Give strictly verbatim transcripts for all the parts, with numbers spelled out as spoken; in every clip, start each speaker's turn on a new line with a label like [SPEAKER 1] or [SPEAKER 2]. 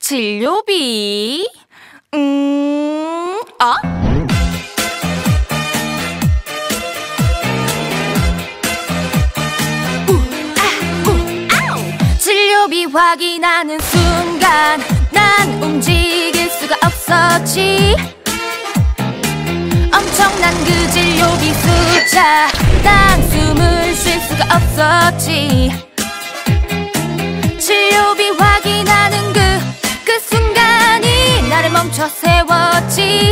[SPEAKER 1] 진료비? 음... 어? 진료비 확인하는 순간 난 움직일 수가 없었지. 엄청난 그 진료비 숫자, 난 숨을 쉴 수가 없었지. 진료비 확인하는 그, 그 순간이 나를 멈춰 세웠지.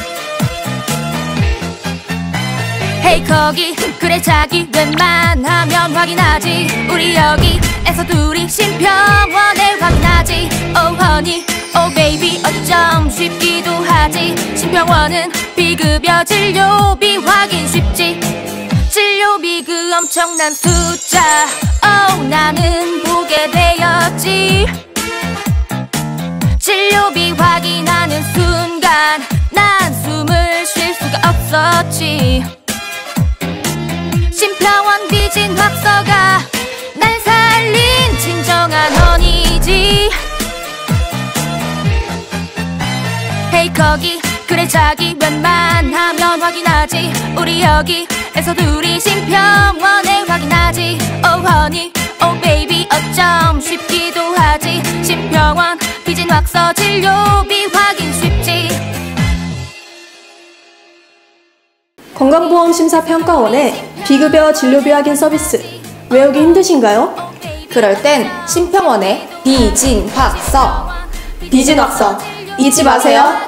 [SPEAKER 1] 헤이 거기, 그래 자기 웬만하면 확인하지. 우리 여기에서 둘이 심평원에 확인하지. Oh honey, oh baby 어쩜 쉽기도 하지. 심평원은 비급여 진료비 확인 쉽지. 진료비 그 엄청난 숫자, oh 나는 보게 되었지. 진료비 확인하는 순간 난 숨을 쉴 수가 없었지. 심평원 비진 확서가 날 살린 진정한 허니지. 헤이 거기, 그래 자기 웬만하면 확인하지. 우리 여기에서 둘이 심평원에 확인하지. Oh honey, oh baby 어쩜 쉽기도 하지. 심평원 비진 확서 진료비 확인 쉽지.
[SPEAKER 2] 건강보험심사평가원의 비급여 진료비 확인 서비스 외우기 힘드신가요?
[SPEAKER 3] 그럴 땐 심평원의 비진확서
[SPEAKER 2] 비진확서 잊지 마세요.